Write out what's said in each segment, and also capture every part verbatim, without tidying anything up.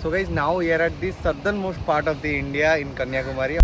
So guys, now we are at the southernmost part of the India in Kanyakumari.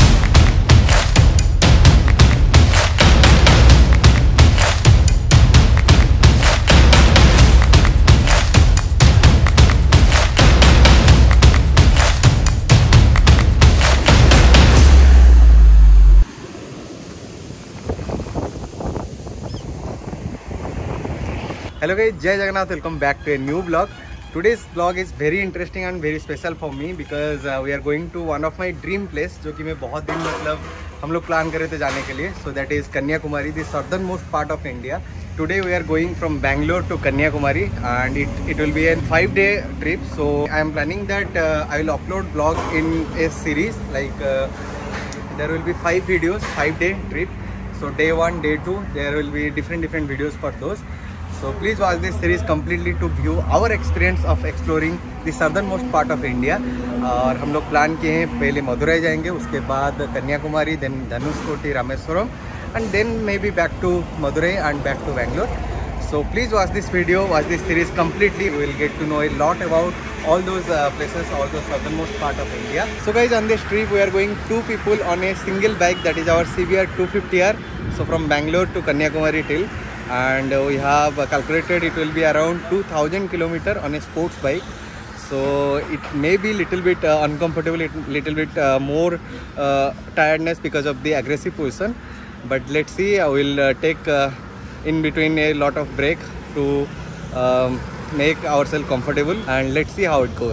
Hello guys, Jai Jagannath, welcome back to a new vlog. Today's vlog is very interesting and very special for me because uh, we are going to one of my dream place जो कि मैं बहुत दिन मतलब हम लोग plan कर रहे थे जाने के लिए. So that is Kanyakumari, the southernmost part of India. Today we are going from Bangalore to Kanyakumari and it, it will be a five day trip. So I am planning that uh, I will upload vlog in a series like uh, there will be five videos, five day trip. So day one, day two, there will be different different videos for those. So please watch this series completely to view our experience of exploring the southernmost part of India. और हम लोग plan किए हैं पहले मदुरई जाएंगे, उसके बाद Kanyakumari, then Dhanushkodi, Rameswaram, and then maybe back to Madurai and back to Bangalore. So please watch this video, watch this series completely. We will get to know a lot about all those uh, places, all those southernmost part of India. So guys, on this trip we are going two people on a single bike, that is our C B R two fifty R. So from Bangalore to Kanyakumari till. And we have calculated it will be around two thousand kilometer on a sports bike. So it may be little bit uh, uncomfortable, little bit uh, more uh, tiredness because of the aggressive position. But let's see, I will uh, take uh, in between a lot of break to um, make ourselves comfortable, and let's see how it goes.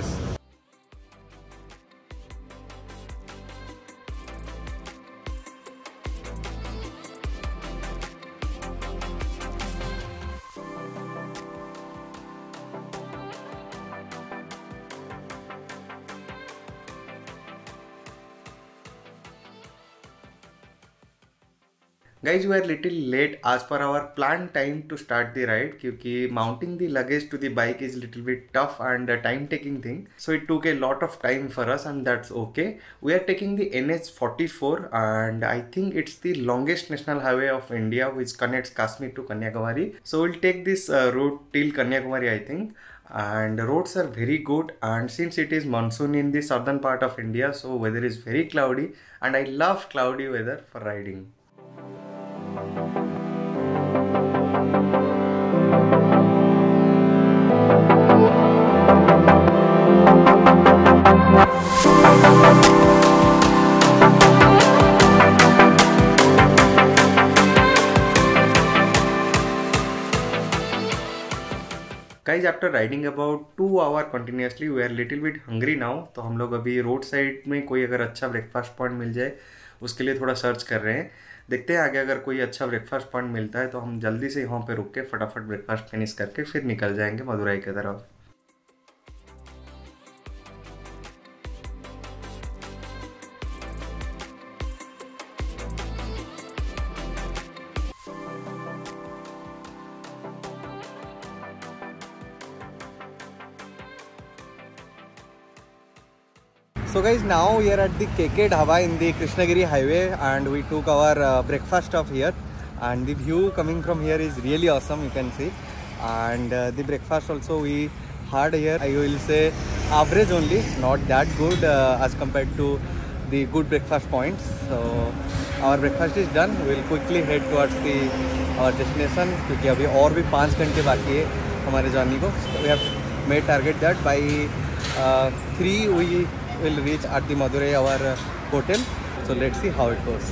Guys, we are little late as per our planned time to start the ride क्योंकि mounting the luggage to the bike is little bit tough and a time taking thing. So it took a lot of time for us and that's okay. We are taking the N H forty-four and I think it's the longest national highway of India which connects Kashmir to Kanyakumari. So we'll take this uh, route till Kanyakumari I think. And the roads are very good, and since it is monsoon in the southern part of India, so weather is very cloudy and I love cloudy weather for riding. Guys, after riding about two hour continuously, we are little bit hungry now. तो हम लोग अभी road side में कोई अगर अच्छा breakfast point मिल जाए उसके लिए थोड़ा सर्च कर रहे हैं. देखते हैं आगे अगर कोई अच्छा ब्रेकफास्ट पॉइंट मिलता है तो हम जल्दी से यहाँ पे रुक के फटाफट ब्रेकफास्ट फिनिश करके फिर निकल जाएंगे मदुरई की तरफ. So guys, now we are at the K K Dhaba in the Krishnagiri highway and we took our uh, breakfast off here, and the view coming from here is really awesome, you can see. And uh, the breakfast also we had here, I will say average only, not that good uh, as compared to the good breakfast points. So our breakfast is done. We will quickly head towards the our destination क्योंकि अभी और भी पाँच घंटे बाकी है हमारे जाने को. So we have made target that by uh, three we will reach at the Madurai our uh, hotel. So let's see how it goes.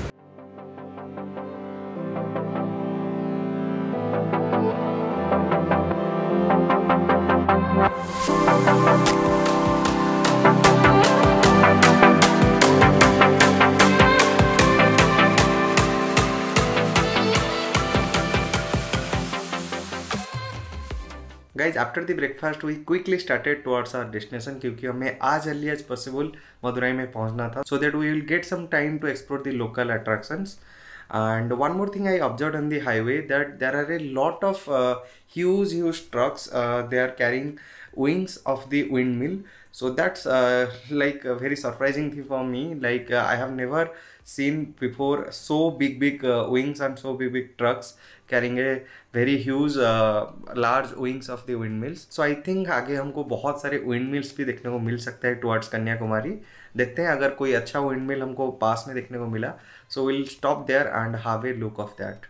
Guys, after the breakfast we quickly started towards our destination क्योंकि हमें as early as possible Madurai में पहुंचना था, so that we will get some time to explore the local attractions. And one more thing I observed on the highway that there are a lot of uh, huge huge trucks. Uh, they are carrying wings of the windmill. So that's uh, like a very surprising thing for me. Like uh, I have never seen before so big big uh, wings and so big big trucks carrying a very huge uh, large wings of the windmills. So I think आगे हमको बहुत सारे windmills भी देखने को मिल सकता है towards Kanyakumari. देखते हैं अगर कोई अच्छा windmill हमको पास में देखने को मिला. So we'll stop there and have a look of that.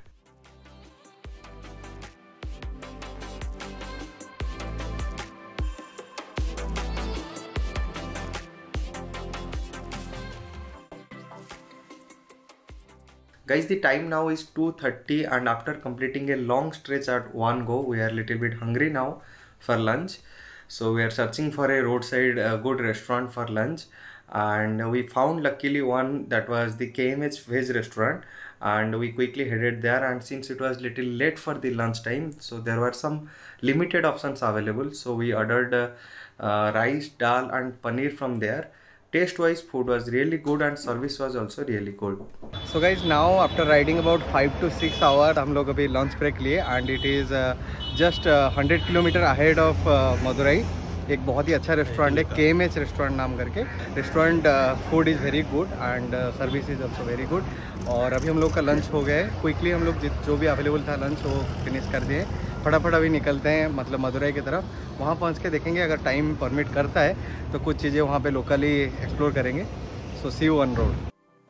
Guys, the time now is two thirty and after completing a long stretch at one go, we are a little bit hungry now for lunch. So we are searching for a roadside uh, good restaurant for lunch, and we found luckily one that was the K M H Veg restaurant, and we quickly headed there. And since it was little late for the lunch time, so there were some limited options available. So we ordered uh, uh, rice, dal and paneer from there. Taste wise food was really good and service was also really good. So guys, now after riding about five to six hours हम लोग अभी lunch break लिए and it is uh, just uh, one hundred kilometer ahead of uh, Madurai. एक बहुत ही अच्छा restaurant है, K M H restaurant नाम करके. Restaurant food is very good and service is also very good. और अभी हम लोग का लंच हो गया है. क्विकली हम लोग जो भी अवेलेबल था लंच वो फिनिश कर दिए. फटाफट अभी निकलते हैं मतलब मदुरई की तरफ. वहाँ पहुँच के देखेंगे अगर टाइम परमिट करता है तो कुछ चीज़ें वहाँ पे लोकली एक्सप्लोर करेंगे. So see you on road.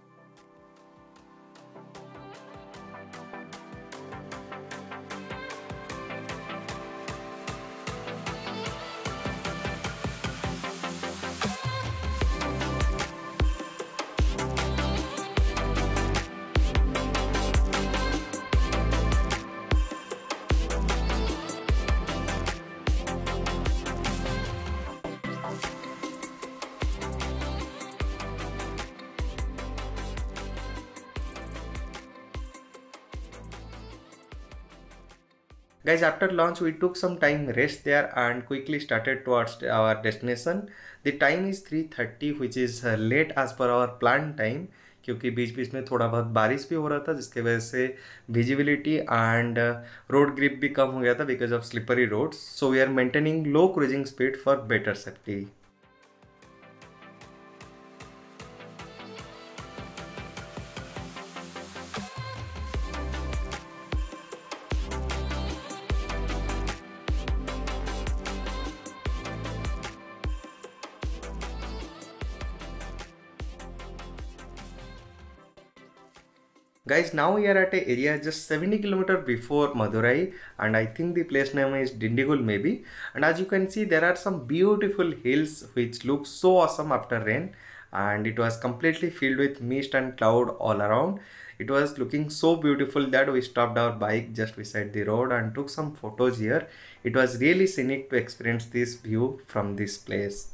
Guys, after lunch we took some time rest there and quickly started towards our destination. The time is three thirty, which is late as per our planned time, क्योंकि बीच बीच में थोड़ा बहुत बारिश भी हो रहा था जिसके वजह से विजिबिलिटी एंड रोड ग्रिप भी कम हो गया था because of slippery roads. So we are maintaining low cruising speed for better safety. Guys, now we are at a area just seventy kilometers before Madurai and I think the place name is Dindigul maybe. And as you can see, there are some beautiful hills which look so awesome after rain, and it was completely filled with mist and cloud all around. It was looking so beautiful that we stopped our bike just beside the road and took some photos here. It was really scenic to experience this view from this place.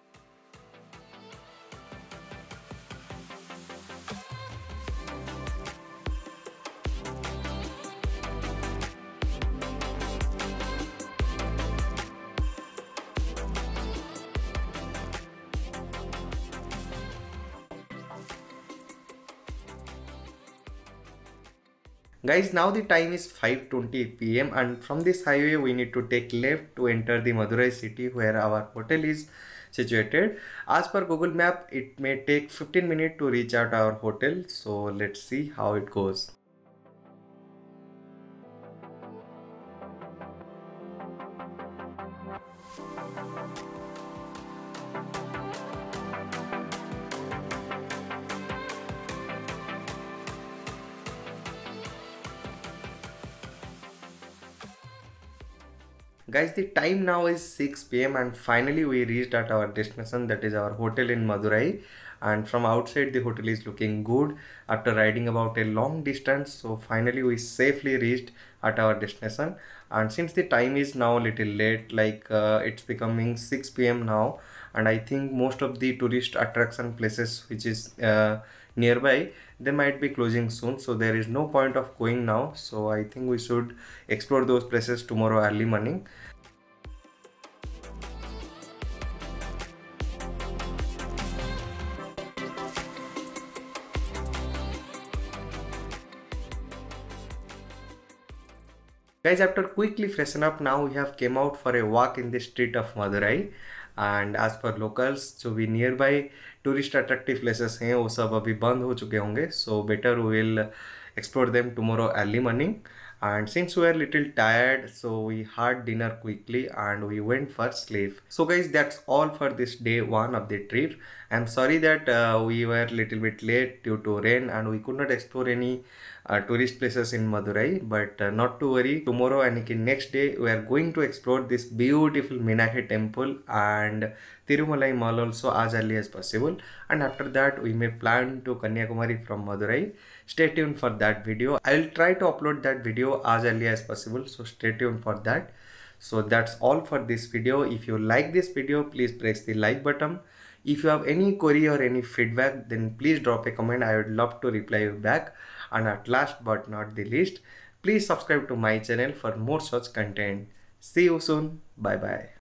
Guys, now the time is five twenty p m and from this highway we need to take left to enter the Madurai city where our hotel is situated. As per Google Map, it may take fifteen minutes to reach out our hotel. So let's see how it goes. Guys, the time now is six p m and finally we reached at our destination, that is our hotel in Madurai. And from outside the hotel is looking good after riding about a long distance. So finally we safely reached at our destination. And since the time is now a little late, like uh, it's becoming six p m now, and I think most of the tourist attraction places which is uh, nearby, they might be closing soon, so there is no point of going now. So I think we should explore those places tomorrow early morning. Guys, after quickly freshen up, now we have came out for a walk in the street of Madurai. And as per locals, जो भी nearby tourist attractive places हैं वो सब अभी बंद हो चुके होंगे. So better we will explore them tomorrow early morning. And since we were little tired, so we had dinner quickly and we went for sleep. So guys, that's all for this day one of the trip. I'm sorry that uh, we were little bit late due to rain and we could not explore any uh, tourist places in Madurai, but uh, not to worry. Tomorrow and next day we are going to explore this beautiful Meenakshi temple and Tirumalai Mall also as early as possible. And after that we may plan to Kanyakumari from Madurai. Stay tuned for that video. I will try to upload that video as early as possible, so stay tuned for that. So that's all for this video. If you like this video, please press the like button. If you have any query or any feedback, then please drop a comment. I would love to reply you back. And at last but not the least, please subscribe to my channel for more such content. See you soon. Bye bye.